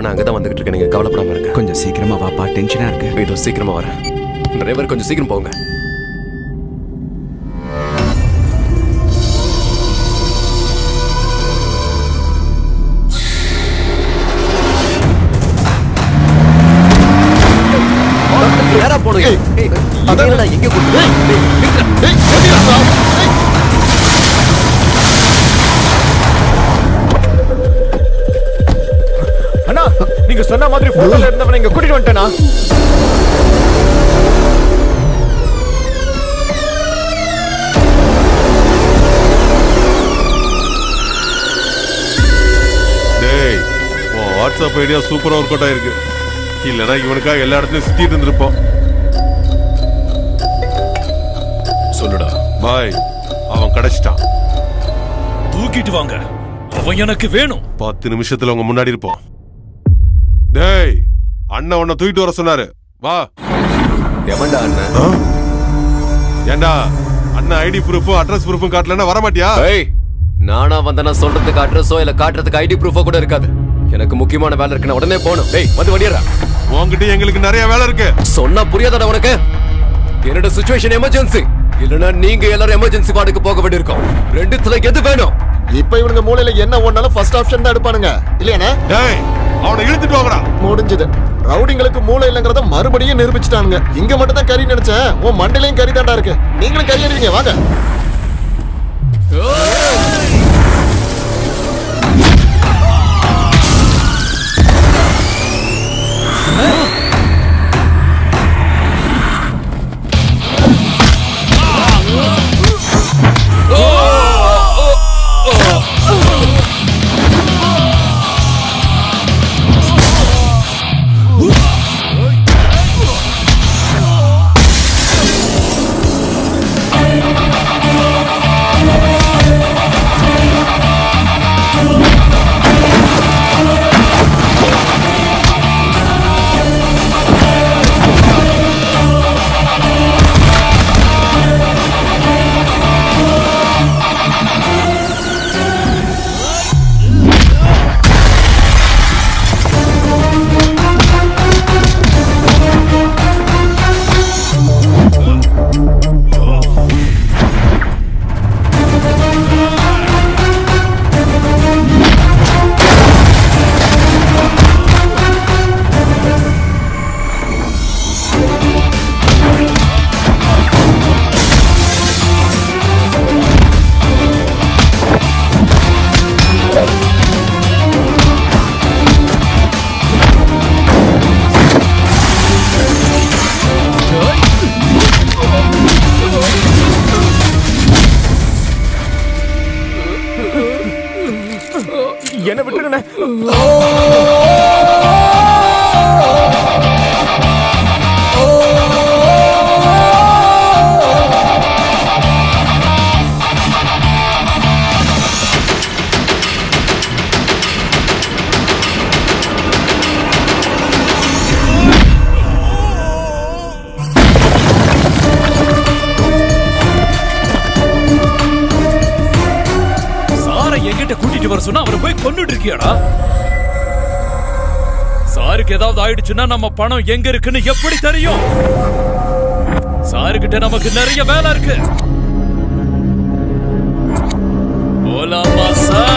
நான் அங்கதான் வந்துகிட்டு இருக்கேன், நீங்க கவலைப்படாம இருங்க. கொஞ்சம் சீக்கிரமா வாப்பா, டென்ஷனா இருக்கு. இதோ சீக்கிரமா வரேன். டிரைவர் கொஞ்சம் சீக்கிரம் போங்க. நேரா போடுங்க. அதான் எங்க போடுங்க. அண்ணா, நீங்க சொன்ன மாதிரி போட்டோல இருந்தவனை இங்க கூட்டிட்டு வந்துட்டேனா? டேய், உன் வாட்ஸ்அப் ஐடியா சூப்பரா ஒர்க் அவுட் ஆயிருக்கு. இல்லைன்னா இவனுக்காக எல்லா இடத்துலயும் சுத்திட்டு இருந்திருப்போம். சொல்லுடா பாய், அவன் கிடைச்சிட்டான். தூக்கிட்டு வாங்க, அவன் எனக்கு வேணும். 10 நிமிஷத்துல உங்க முன்னாடி இருப்போம். டேய், அண்ணன் உன்னை தூக்கிட்டு வர சொன்னாரு, வா. எவன்டா அண்ணன்? ஏண்டா அண்ணன் ஐடி ப்ரூஃபும் அட்ரஸ் ப்ரூஃபும் காட்டலன்னா வர மாட்டியா? ஏய், நானா வந்தனா சொல்றதுக்கு அட்ரஸோ இல்ல காட்டுறதுக்கு ஐடி ப்ரூஃபோ கூட இருக்காது. எனக்கு முக்கியமான வேலை இருக்கு, நான் உடனே போகணும். டேய், வந்து வண்டியறா. உன்கிட்ட எங்களுக்கு நிறைய வேலை இருக்கு. சொன்னா புரியாதடா உனக்கு? என்னோட சிச்சுவேஷன் எமர்ஜென்சி. இல்லனா நீங்க எல்லாரும் எமர்ஜென்சி வார்டுக்கு போக வேண்டியிருக்கும். ரெண்டுத்துல எது வேணும்? இப்ப இவனுங்க மூளையில என்ன ஓடனாலும் ஃபர்ஸ்ட் ஆப்ஷன் தான் எடுப்பானுங்க, இல்லையானே? டேய், அவனை இழுத்துட்டு வாங்கடா. முடிஞ்சது. ரவுடிங்களுக்கு மூளை இல்லங்கறத மறுபடியும் நிரூபிச்சிட்டானுங்க. இங்க மட்டும் தான் கறி நினைச்சேன், உன் மண்டையிலயும் கறி தாண்டா இருக்கு. நீங்களும் கறி அடிவீங்க, வாங்க. என்ன விட்டுருங்க. என்கிட்ட கூட்டிட்டு வர சொன்னா அவரை போய் கொன்னுட்டு இருக்கியாடா? சாருக்கு ஏதாவது ஆயிடுச்சுன்னா நம்ம பணம் எங்க இருக்குன்னு எப்படி தெரியும்? சாருக்கிட்ட நமக்கு நிறைய வேலை இருக்கு. போலாமா சார்?